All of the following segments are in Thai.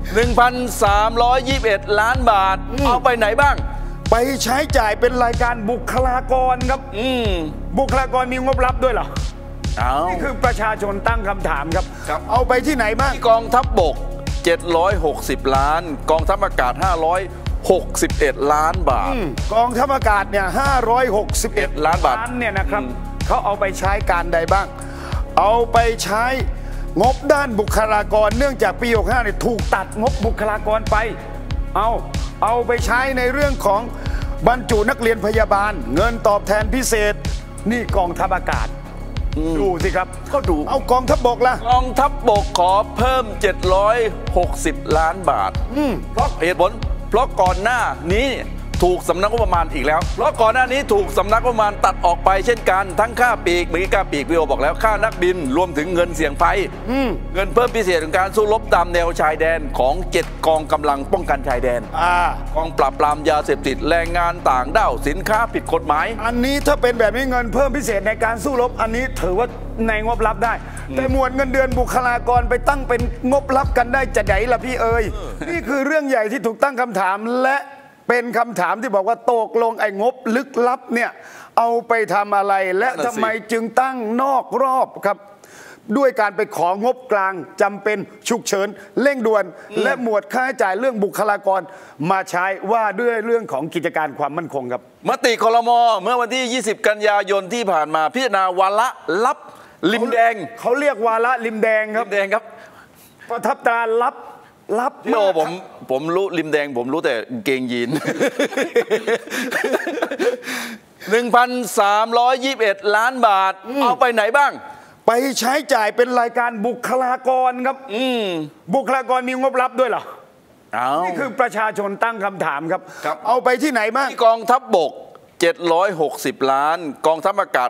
1,321 ล้านบาทเอาไปไหนบ้างไปใช้จ่ายเป็นรายการบุคลากรครับบุคลากรมีงบลับด้วยเหรอนี่คือประชาชนตั้งคำถามครับเอาไปที่ไหนบ้างกองทัพบก760 ล้านกองทัพอากาศ561 ล้านบาทกองทัพอากาศเนี่ย561 ล้านบาทเนี่ยนะครับเขาเอาไปใช้การใดบ้างเอาไปใช้งบด้านบุคลากรเนื่องจากปี65เนี่ยถูกตัดงบบุคลากรไปเอาไปใช้ในเรื่องของบรรจุนักเรียนพยาบาลเงินตอบแทนพิเศษนี่กองทัพอากาศดูสิครับก็ดูเอากองทัพบกล่ะกองทัพบกขอเพิ่ม760 ล้านบาทเพราะเหตุผลเพราะก่อนหน้านี้ถูกสำนักงบประมาณอีกแล้วเพราะก่อนหน้านี้ถูกสำนักงบประมาณตัดออกไปเช่นกันทั้งค่าปีกเมื่อกี้ค่าปีกวิโอบอกแล้วค่านักบินรวมถึงเงินเสี่ยงภัยเงินเพิ่มพิเศษของการสู้รบตามแนวชายแดนของ7กองกำลังป้องกันชายแดนกองปราบปรามยาเสพติดแรงงานต่างด้าวสินค้าผิดกฎหมายอันนี้ถ้าเป็นแบบนี้เงินเพิ่มพิเศษในการสู้รบอันนี้ถือว่าในงบลับได้แต่หมวดเงินเดือนบุคลากรไปตั้งเป็นงบลับกันได้จะไหนล่ะพี่เอ๋ยนี่คือเรื่องใหญ่ที่ถูกตั้งคำถามและเป็นคำถามที่บอกว่าตกลงไอ้งบลึกลับเนี่ยเอาไปทำอะไรและทำไมจึงตั้งนอกรอบครับด้วยการไปของบกลางจำเป็นฉุกเฉินเร่งด่วนและหมวดค่าใช้จ่ายเรื่องบุคลากรมาใช้ว่าด้วยเรื่องของกิจการความมั่นคงครับมติครม.เมื่อวันที่20 กันยายนที่ผ่านมาพิจารณาวาระลับริมแดงเขาเรียกวาระริมแดงครับริมแดงครับประทับตราลับพี่โอผมรู้ริมแดงผมรู้แต่เกงยีน1,321 ล้านบาทเอาไปไหนบ้างไปใช้จ่ายเป็นรายการบุคลากรครับบุคลากรมีงบลับด้วยเหรอนี่คือประชาชนตั้งคำถามครับเอาไปที่ไหนบ้างกองทัพบก760 ล้านกองทัพอากาศ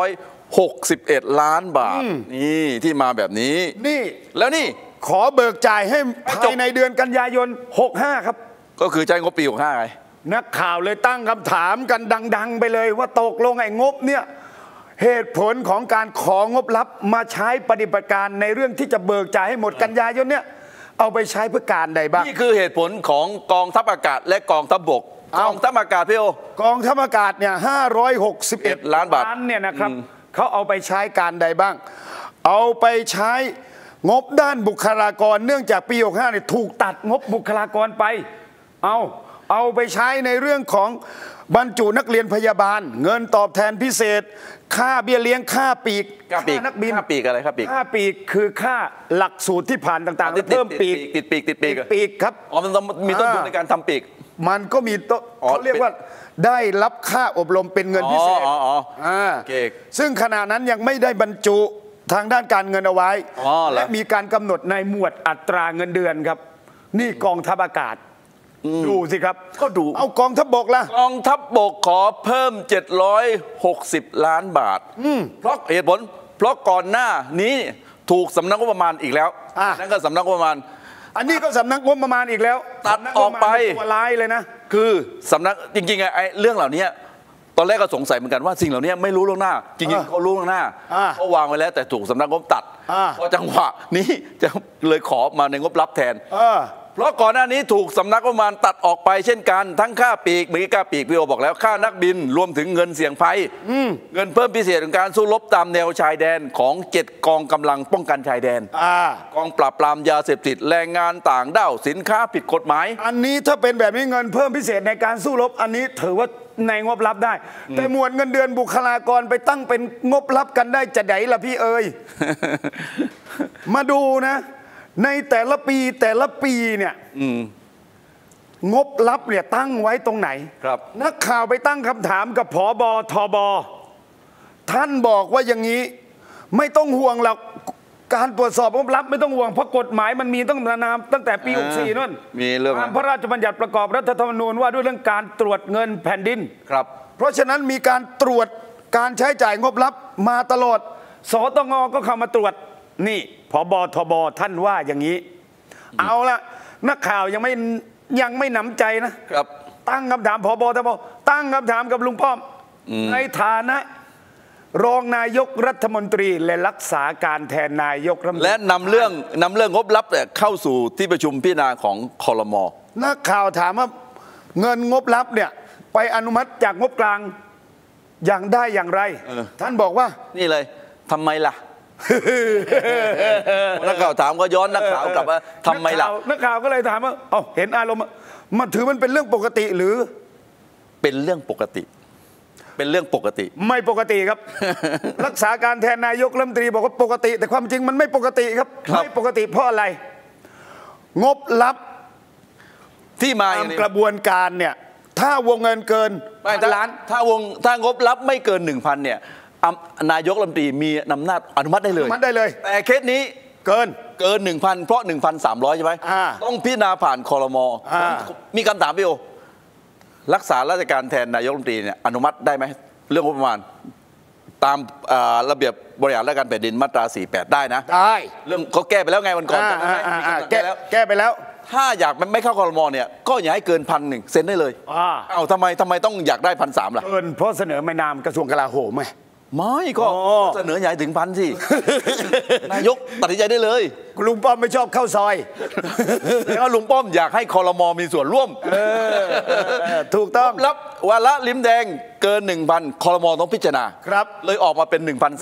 561 ล้านบาทนี่ที่มาแบบนี้นี่แล้วนี่ขอเบิกจ่ายให้ภายในเดือนกันยายน65ครับก็คือใช้งบปี65ไงนักข่าวเลยตั้งคำถามกันดังๆไปเลยว่าตกลงไอ้งบเนี่ยเหตุผลของการของงบลับมาใช้ปฏิบัติการในเรื่องที่จะเบิกจ่ายให้หมดกันยายนเนี่ยเอาไปใช้เพื่อการใดบ้างนี่คือเหตุผลของกองทัพอากาศและกองทัพบกกองทัพอากาศพี่โอกองทัพอากาศเนี่ย561 ล้านบาทเนี่ยนะครับเขาเอาไปใช้การใดบ้างเอาไปใช้งบด้านบุคลากรเนื่องจากปี65เนี่ยถูกตัดงบบุคลากรไปเอาไปใช้ในเรื่องของบรรจุนักเรียนพยาบาลเงินตอบแทนพิเศษค่าเบี้ยเลี้ยงค่าปีกนักบินค่าปีกอะไรครับค่าปีกคือค่าหลักสูตรที่ผ่านต่างๆเพิ่มปีกติดปีกครับมันต้องมีต้นทุนในการทำปีกมันก็มีเขาเรียกว่าได้รับค่าอบรมเป็นเงินพิเศษซึ่งขณะนั้นยังไม่ได้บรรจุทางด้านการเงินเอาไว้และมีการกำหนดในหมวดอัตราเงินเดือนครับนี่กองทัพอากาศดูสิครับก็ดูเอากองทัพบกล่ะกองทัพบกขอเพิ่ม760 ล้านบาทเพราะเหตุผลเพราะก่อนหน้านี้ถูกสำนักงบประมาณอีกแล้วนั่นก็สำนักงบประมาณอันนี้ก็สำนักงบประมาณอีกแล้วตัดออกไปตัวร้ายเลยนะคือสำนักจริงๆไอ้เรื่องเหล่านี้ตอนแรกก็สงสัยเหมือนกันว่าสิ่งเหล่านี้ไม่รู้ล่วงหน้าจริงๆเขารู้ล่วงหน้าเขาวางไว้แล้วแต่ถูกสำนักงบตัดพอจังหวะนี้จะเลยขอมาในงบลับแทนเพราะก่อนหน้านี้ถูกสำนักงบประมาณตัดออกไปเช่นกันทั้งค่าปีกเมื่อกี้ค่าปีกวิโอบอกแล้วค่านักบินรวมถึงเงินเสี่ยงภัยเงินเพิ่มพิเศษของการสู้รบตามแนวชายแดนของ7กองกำลังป้องกันชายแดนกองปราบปรามยาเสพติดแรงงานต่างด้าวสินค้าผิดกฎหมายอันนี้ถ้าเป็นแบบนี้เงินเพิ่มพิเศษในการสู้รบอันนี้ถือว่าในงบลับได้แต่หมวดเงินเดือนบุคลากรไปตั้งเป็นงบลับกันได้จะไหนล่ะพี่เอ๋ย มาดูนะในแต่ละปีเนี่ยงบลับเนี่ยตั้งไว้ตรงไหนครับนักข่าวไปตั้งคำถามกับผบ.ทบ.ท่านบอกว่าอย่างนี้ไม่ต้องห่วงหรอกการตรวจสอบงบลับไม่ต้องห่วงเพราะกฎหมายมันมีตั้งแต่ปี64นั่นมีเรื่องพระราชบัญญัติประกอบรัฐธรรมนูญว่าด้วยเรื่องการตรวจเงินแผ่นดินครับเพราะฉะนั้นมีการตรวจการใช้จ่ายงบลับมาตลอดสตง.ก็เข้ามาตรวจนี่ผบ.ทบ.ท่านว่าอย่างนี้เอาละนักข่าวยังไม่หนำใจนะครับตั้งคำถามผบ.ทบ.ตั้งคำถามกับลุงป้อมในฐานะรองนายกรัฐมนตรีและรักษาการแทนนายกรัฐมนตรีและนำเรื่องงบลับเข้าสู่ที่ประชุมพิจารณาของครม. นักข่าวถามว่าเงินงบลับเนี่ยไปอนุมัติจากงบกลางอย่างได้อย่างไรท่านบอกว่านี่เลยทำไมล่ะ นักข่าวถามก็ย้อนนักข่าวกลับว่าทำไมล่ะนักข่าวก็เลยถามว่าเห็นอารมณ์มันถือมันเป็นเรื่องปกติหรือเป็นเรื่องปกติเป็นเรื่องปกติไม่ปกติครับ รักษาการแทนนายกรัฐมนตรีบอกว่าปกติแต่ความจริงมันไม่ปกติครับไม่ปกติเพราะอะไรงบลับที่มาตามกระบวนการเนี่ยถ้าวงเงินเกินล้านถ้างบลับไม่เกิน 1,000 เนี่ยนายกรัฐมนตรีมีอำนาจอนุมัติได้เลยแต่เคสนี้เกิน 1,000 เพราะ 1,300 ใช่ไหมต้องพิจารณาผ่านครม.มีคำถามพี่โอรักษาราชการแทนนายกรัฐมนตรีเนี่ยอนุมัติได้ไหมเรื่องงบประมาณตามระเบียบบริหารราชการแผ่นดินมาตรา 48 ได้นะได้เรื่องเขาแก้ไปแล้วไงวันก่อนแก้ไปแล้วถ้าอยากไม่เข้าครม.เนี่ยก็อย่าให้เกิน1,100เซ็นได้เลยทำไมต้องอยากได้1,300ล่ะเกินเพราะเสนอไม่นามกระทรวงกลาโหมไหมไม่ก็เสนอใหญ่ถึง1,000สินายกตัดสินใจได้เลยลุงป้อมไม่ชอบเข้าซอยแล้วลุงป้อมอยากให้ครม.มีส่วนร่วมถูกต้องรับวาระลิ้มแดงเกิน 1,000 ครม.ต้องพิจารณาครับเลยออกมาเป็น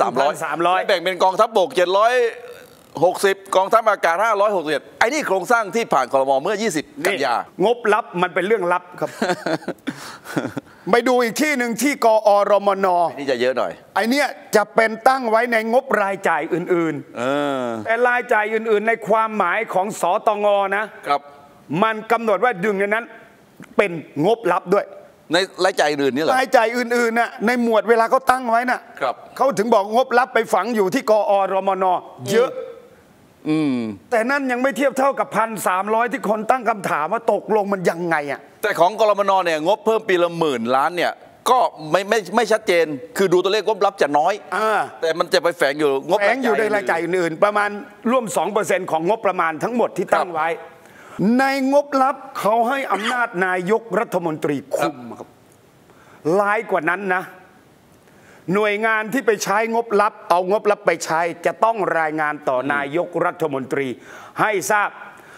1,300 แบ่งเป็นกองทัพบก760กองทัพอากาศ561ไอ้นี่โครงสร้างที่ผ่านครม.เมื่อ20กันยางบลับมันเป็นเรื่องลับครับ ไปดูอีกที่หนึ่งที่กอรมน. นี่จะเยอะหน่อยไอ้นี่จะเป็นตั้งไว้ในงบรายจ่ายอื่นๆแต่รายจ่ายอื่นๆในความหมายของสตง.นะครับมันกำหนดว่าดึงในนั้นเป็นงบลับด้วยในรายจ่ายอื่นนี่เหรอรายจ่ายอื่นๆน่ะในหมวดเวลาเขาตั้งไว้น่ะเขาถึงบอกงบลับไปฝังอยู่ที่กอรมน.เยอะแต่นั่นยังไม่เทียบเท่ากับ1,300ที่คนตั้งคำถามว่าตกลงมันยังไงอ่ะแต่ของกรมน.เนี่ยงบเพิ่มปีละ10,000 ล้านเนี่ยก็ไม่ชัดเจนคือดูตัวเลขงบลับจะน้อยแต่มันจะไปแฝงอยู่งบแฝงอยู่ในรายจ่ายอื่นๆประมาณร่วม 2% ของงบประมาณทั้งหมดที่ตั้งไว้ในงบลับเขาให้อำนาจนายกรัฐมนตรีคุมครับร้ายกว่านั้นนะหน่วยงานที่ไปใช้งบลับเอางบลับไปใช้จะต้องรายงานต่อนายกรัฐมนตรีให้ทราบ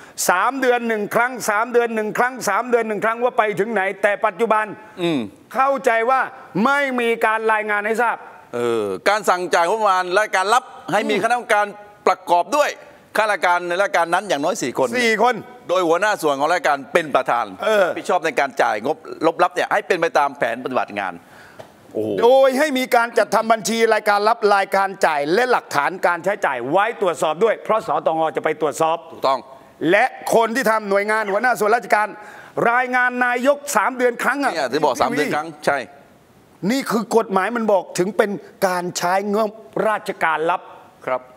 3 เดือน 1 ครั้ง3 เดือน 1 ครั้ง3 เดือน 1 ครั้งว่าไปถึงไหนแต่ปัจจุบันเข้าใจว่าไม่มีการรายงานให้ทราบการสั่งจ่ายงบประมาณและการรับให้มีคณะกรรมการประกอบด้วยข้าราชการในราชการนั้นอย่างน้อย4 คนโดยหัวหน้าส่วนของราชการเป็นประธานรับผิดชอบในการจ่ายงบลับเนี่ยให้เป็นไปตามแผนปฏิบัติงานโดยให้มีการจัดทำบัญชีรายการรับรายการจ่ายและหลักฐานการใช้จ่ายไว้ตรวจสอบด้วยเพราะสตง.จะไปตรวจสอบถูกต้องและคนที่ทำหน่วยงานหัวหน้าส่วนราชการรายงานนายก3 เดือนครั้งอ่ะที่บอก3 เดือนครั้งใช่นี่คือกฎหมายมันบอกถึงเป็นการใช้เงินราชการลับครับ